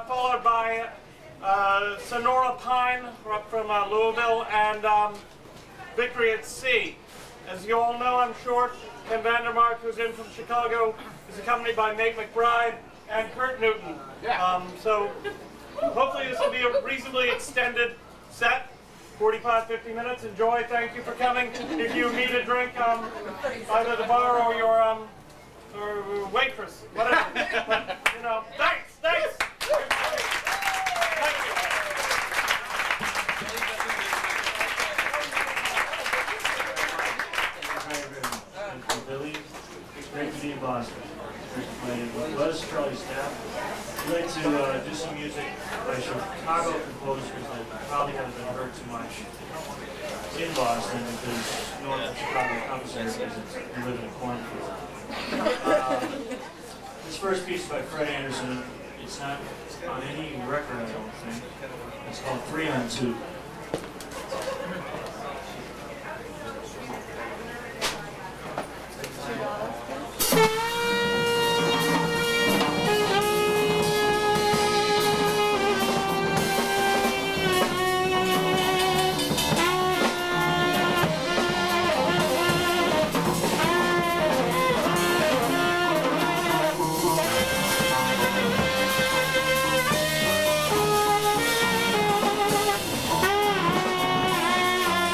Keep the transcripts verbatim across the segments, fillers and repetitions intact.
uh, followed by uh, Sonora Pine, up from uh, Louisville, and um, Victory at Sea. As you all know, I'm sure, Ken Vandermark, who's in from Chicago, is accompanied by Nate McBride and Kurt Newton. Um, so hopefully this will be a reasonably extended set, forty-five, fifty minutes. Enjoy. Thank you for coming. If you need a drink, um, either the bar or your um, or waitress, whatever. But, you know, thanks, thanks. Thank you. Billy, it's great to be in Boston. Great to play with Buzz, Charlie Staff. We'd like to uh, do some music by Chicago composers that probably haven't been heard too much in Boston because no one from Chicago comes there because we live in a cornfield. Uh, this first piece by Fred Anderson, it's not on any record, I don't think. It's called Three on Two. Thank you.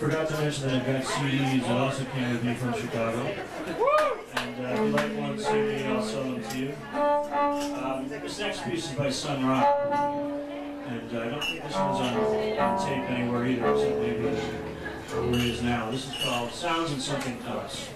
forgot to mention that I've got C Ds that also came with me from Chicago. And uh, if you like one C D, I'll sell them to you. Um, this next piece is by Sun Ra. And uh, I don't think this one's on, on tape anywhere either, except maybe where it is now. This is called Sounds and Something Else.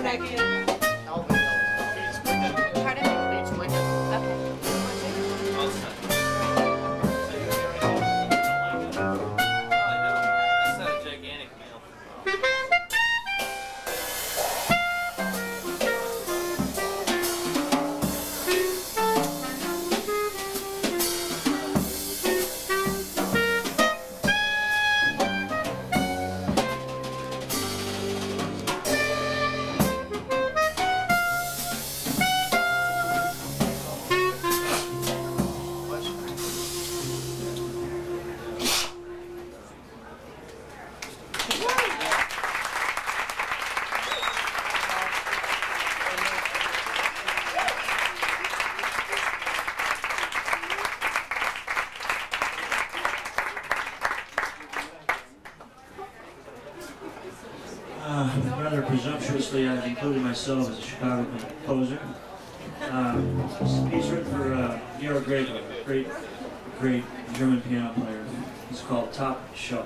Uh, rather presumptuously, I've included myself as a Chicago composer. Uh, this is a piece written for uh, Georg Greger, a great, great German piano player. It's called Top Shelf.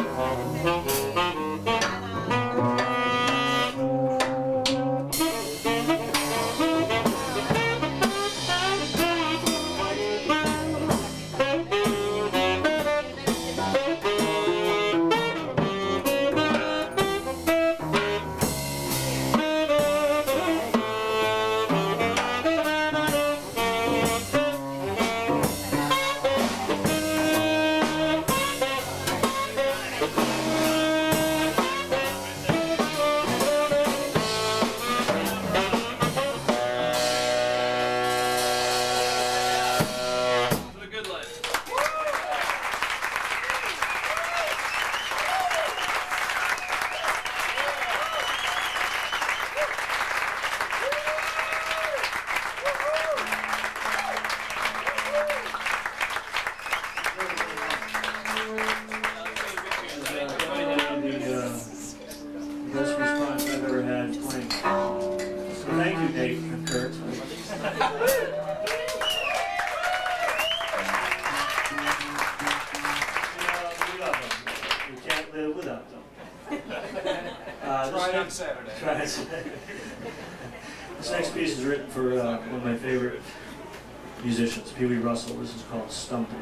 This next piece is written for uh, one of my favorite musicians, Pee Wee Russell. This is called Stumping.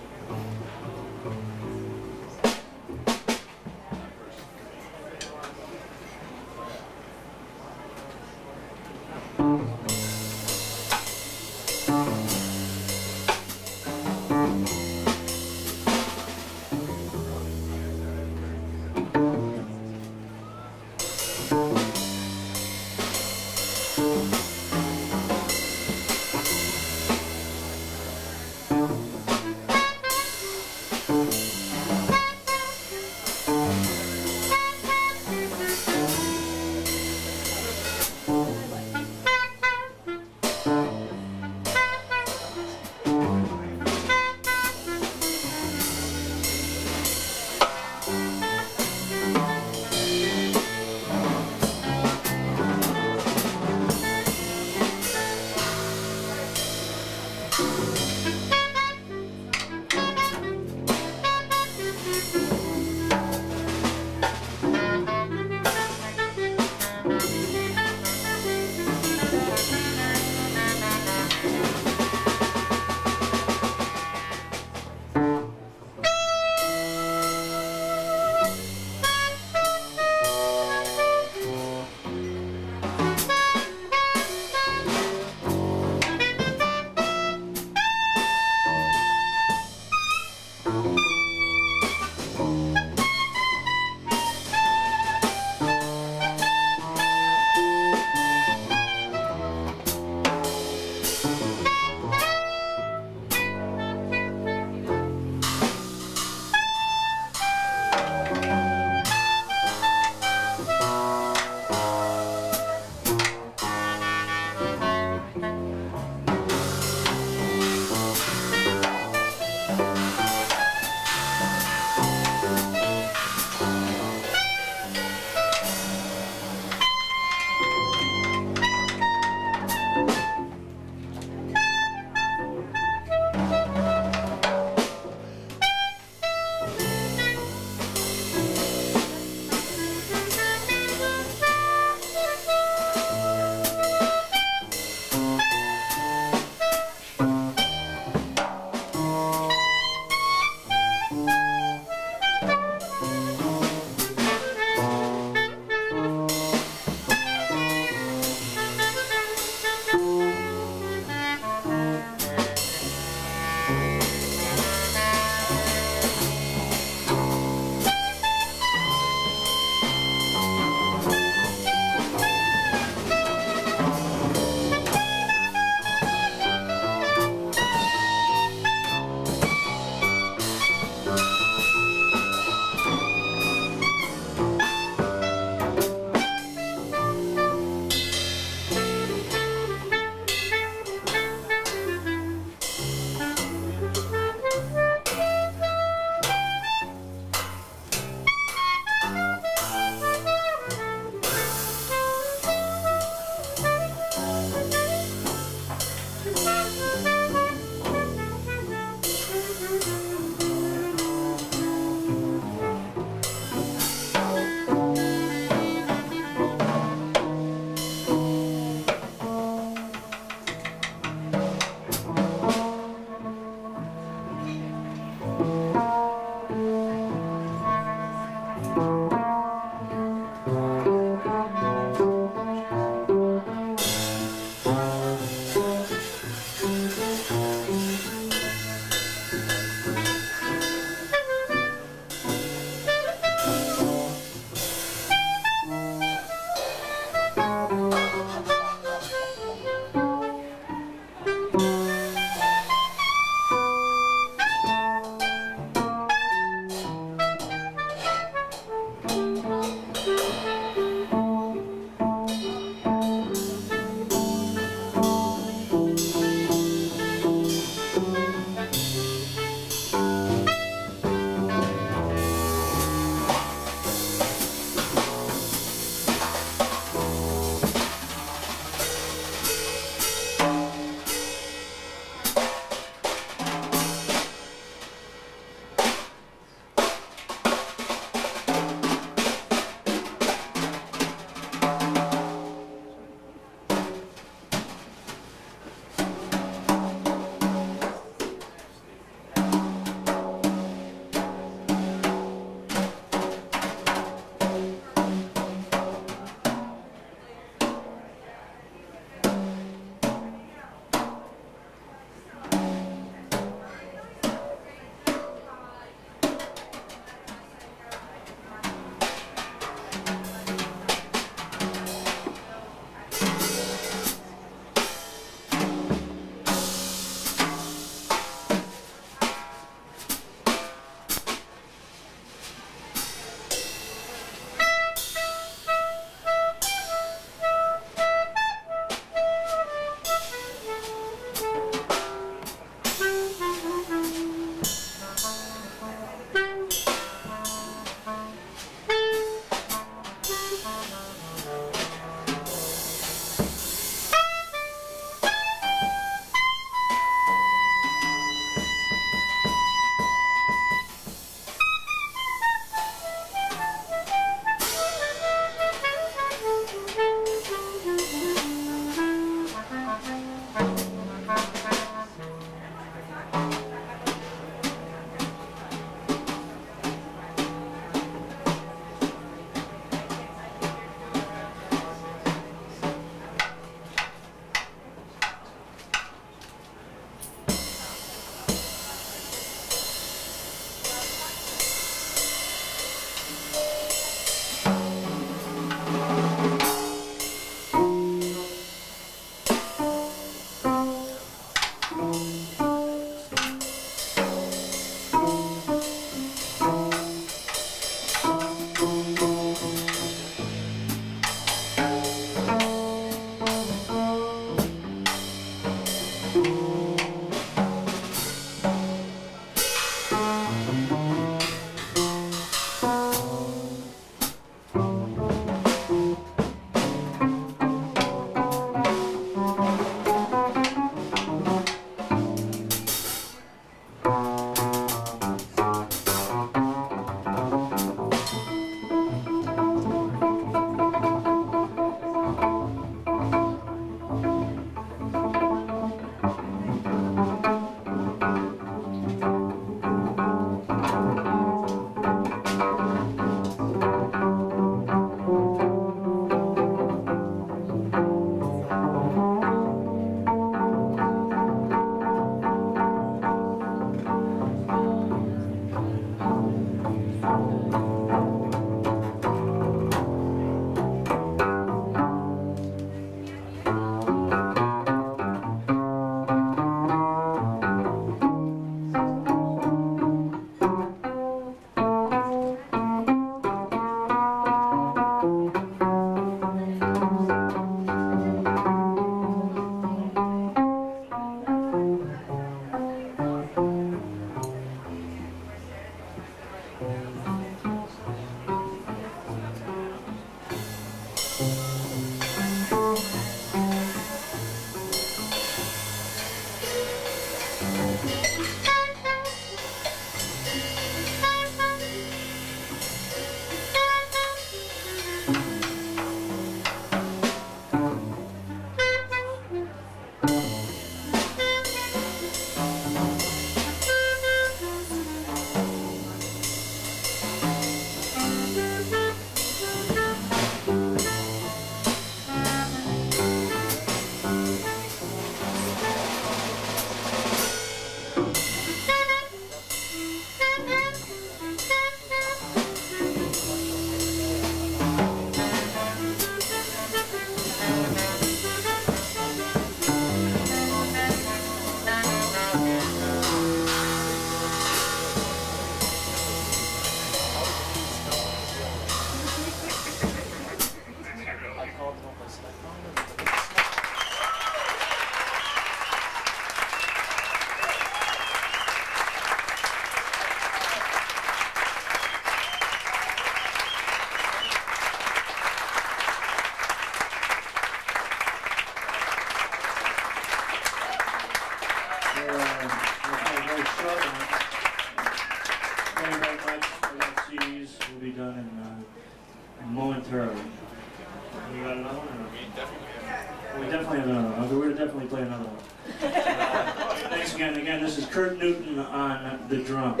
Momentarily. You got another one? Or? We definitely have. We definitely have another one. We're definitely play another one. Uh, thanks again. Again, this is Kurt Newton on the drum.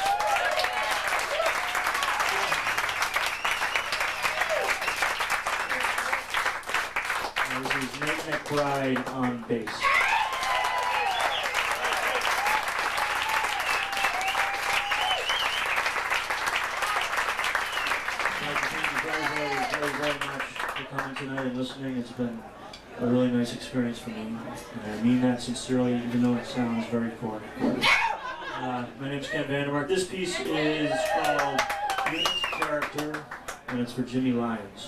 And this is Nate McBride on bass. Coming tonight and listening. It's been a really nice experience for me, and I mean that sincerely, even though it sounds very foreign. Uh, my name's Ken Vandermark. This piece is called Unit Character, and it's for Jimmy Lyons.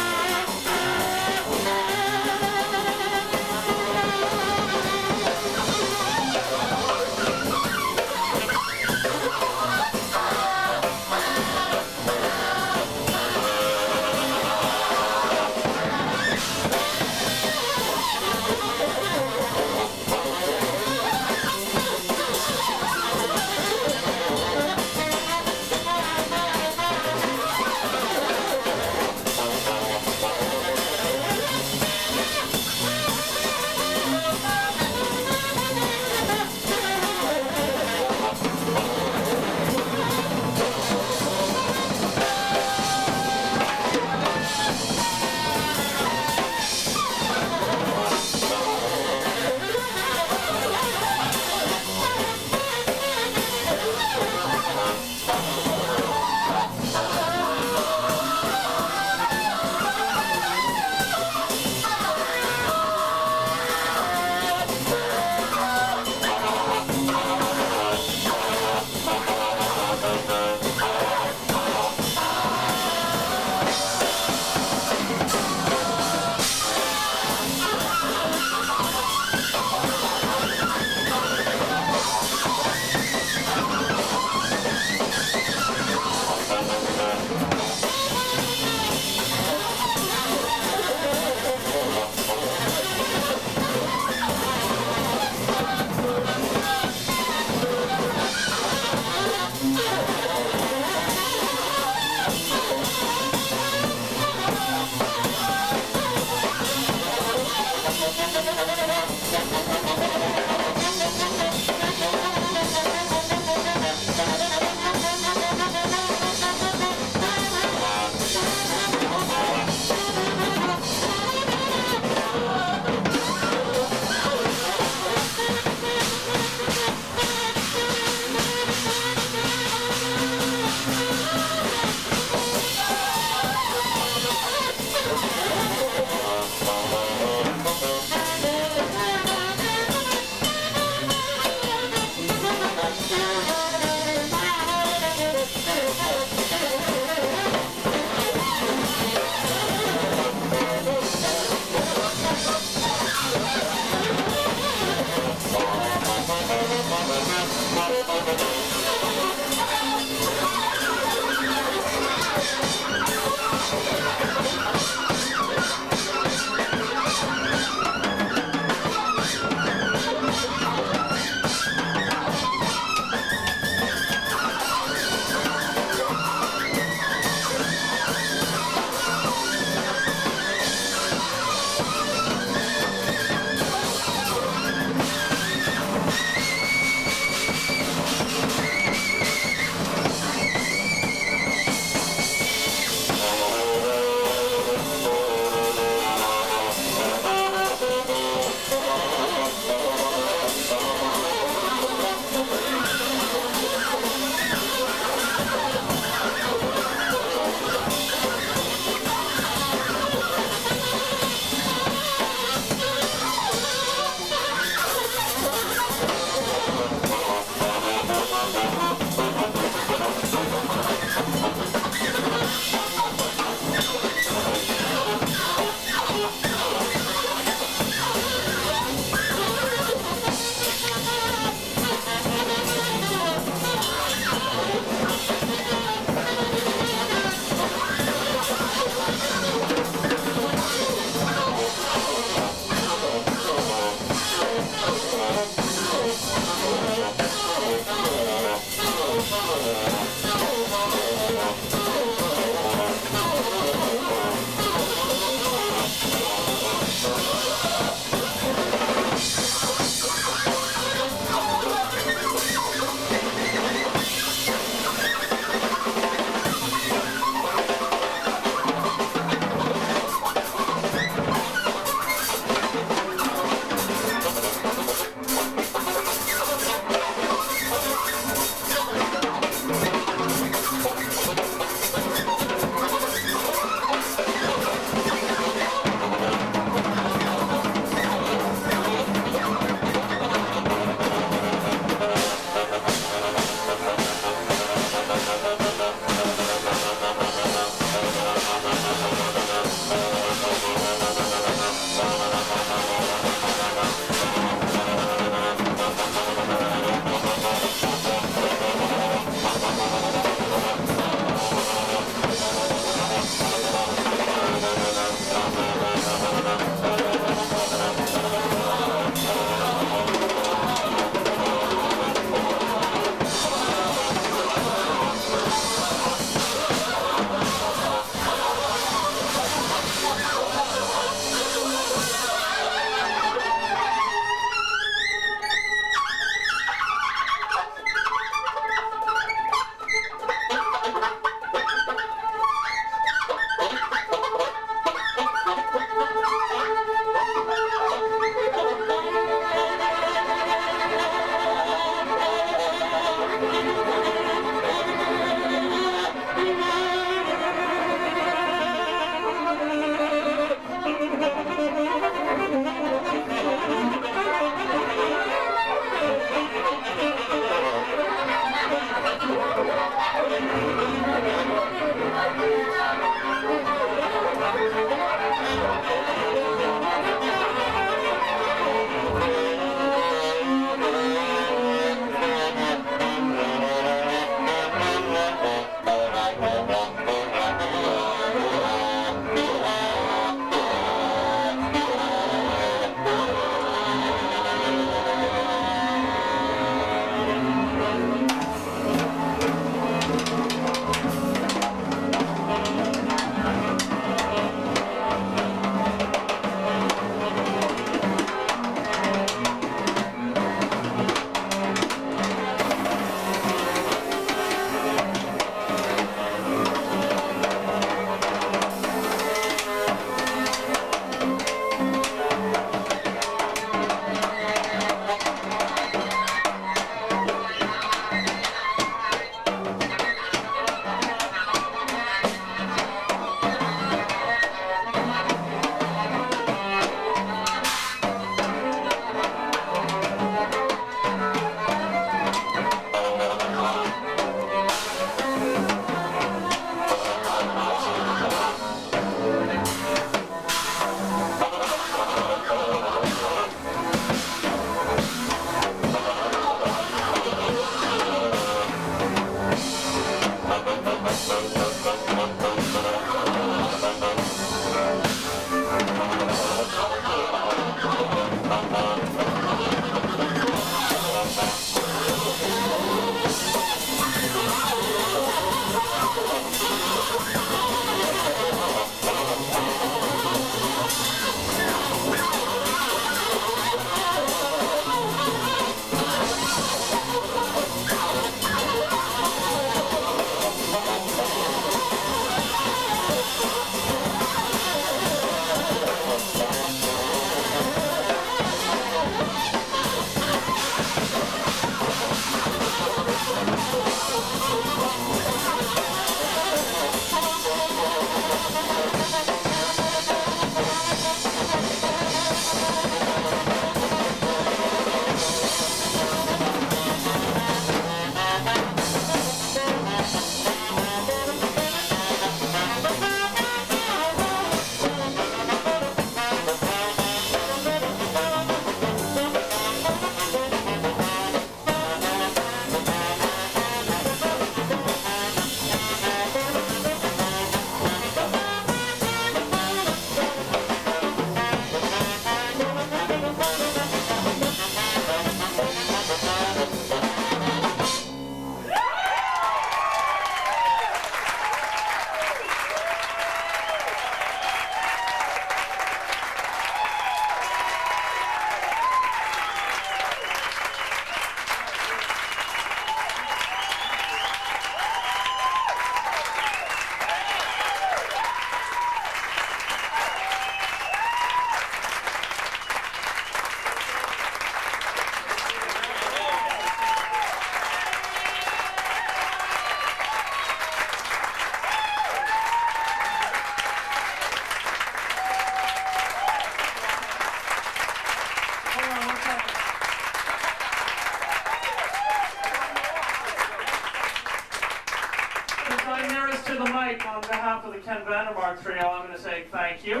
To the mic on behalf of the Ken Vandermark trio, I'm going to say thank you.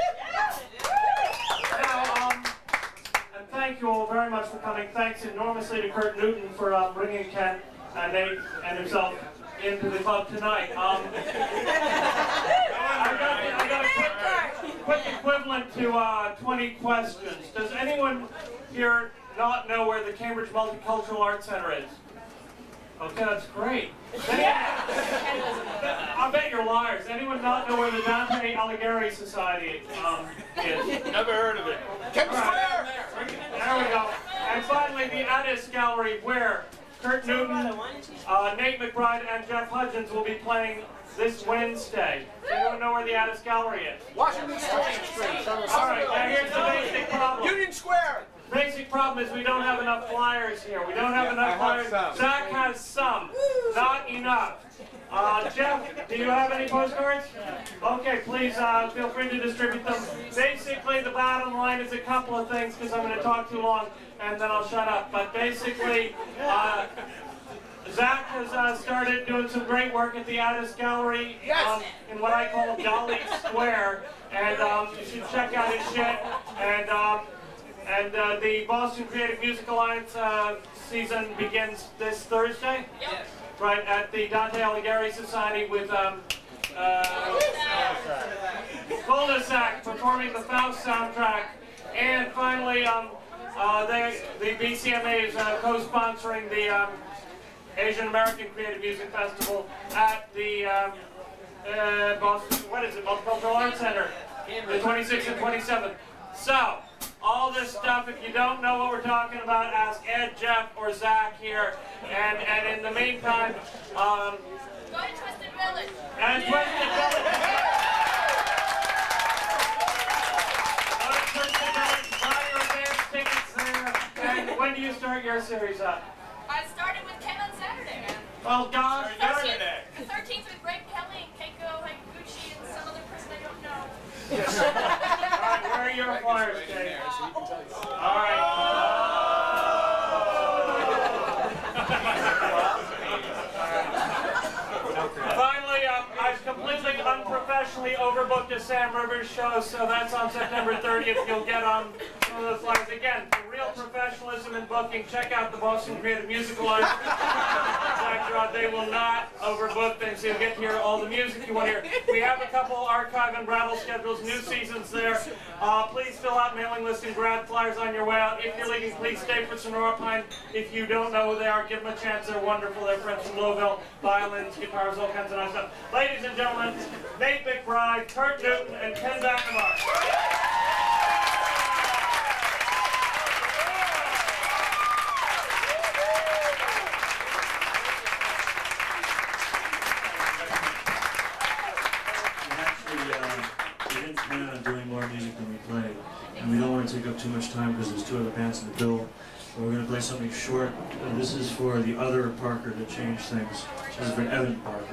Now, um, and thank you all very much for coming. Thanks enormously to Kurt Newton for um, bringing Ken and Nate and himself into the club tonight. Um, I got, I got a quick, quick equivalent to uh, twenty questions. Does anyone here not know where the Cambridge Multicultural Arts Center is? Okay, that's great. I bet you're liars. Anyone not know where the Dante Alighieri Society um, is? Never heard of it. Kemp Square! There we go. And finally, the Addis Gallery, where Kurt Newton, uh, Nate McBride, and Jeff Hudgens will be playing this Wednesday. Does anyone know where the Addis Gallery is? Washington Street. All right, now here's the basic problem. Union Square! Basic problem is we don't have enough flyers here. We don't have Yeah, enough I flyers. have some. Zach has some. Not enough. Uh, Jeff, do you have any postcards? Okay, please uh, feel free to distribute them. Basically, the bottom line is a couple of things because I'm going to talk too long and then I'll shut up. But basically, uh, Zach has uh, started doing some great work at the Addis Gallery um, in what I call Dolly Square. And um, you should check out his shit. And um, And uh, the Boston Creative Music Alliance uh, season begins this Thursday, yes. Right at the Dante Alighieri Society with um, uh, Cul-de-sac performing the Faust soundtrack, and finally, um, uh, they, the B C M A is uh, co-sponsoring the um, Asian American Creative Music Festival at the um, uh, Boston. What is it? Multicultural Arts Center, the twenty-sixth and twenty-seventh. So. All this stuff, if you don't know what we're talking about, ask Ed, Jeff, or Zach here. And and in the meantime, um, go to Twisted Village. And Twisted Village. Go to Twisted Village, buy your advance tickets there. And when do you start your series up? I started with Ken on Saturday, man. Oh, God. Saturday. The thirteenth with Greg Kelly and Keiko Higuchi and some other person I don't know. Yes. All right, where are your flyers, Jay? All right. Finally, um, I've completely unprofessionally overbooked a Sam Rivers show, so that's on September thirtieth. You'll get on some of those flyers. Again, for real professionalism in booking, check out the Boston Creative Music Alliance. They will not overbook things, so you'll get to hear all the music you want to hear. We have a couple archive and Bravo schedules, new seasons there. Uh, please fill out mailing list and grab flyers on your way out. If you're leaving, please stay for Sonora Pine. If you don't know who they are, give them a chance. They're wonderful. They're friends from Louisville. Violins, guitars, all kinds of nice stuff. Ladies and gentlemen, Nate McBride, Kurt Newton, and Ken Vandermark. Doing more music than we play, and we don't want to take up too much time because there's two other bands in the bill, So we're going to play something short. And this is for the other Parker that changed things. This is for Evan Parker.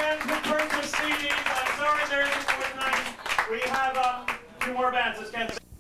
C Ds. I'm sorry there isn't more tonight. We have um, two more bands. Let's get